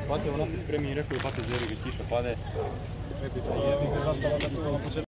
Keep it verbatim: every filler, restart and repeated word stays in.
Pati, ona se spremi i rekao je pati zeri, kiša pade. Rekao je se jedni, zastava da bi to na početku.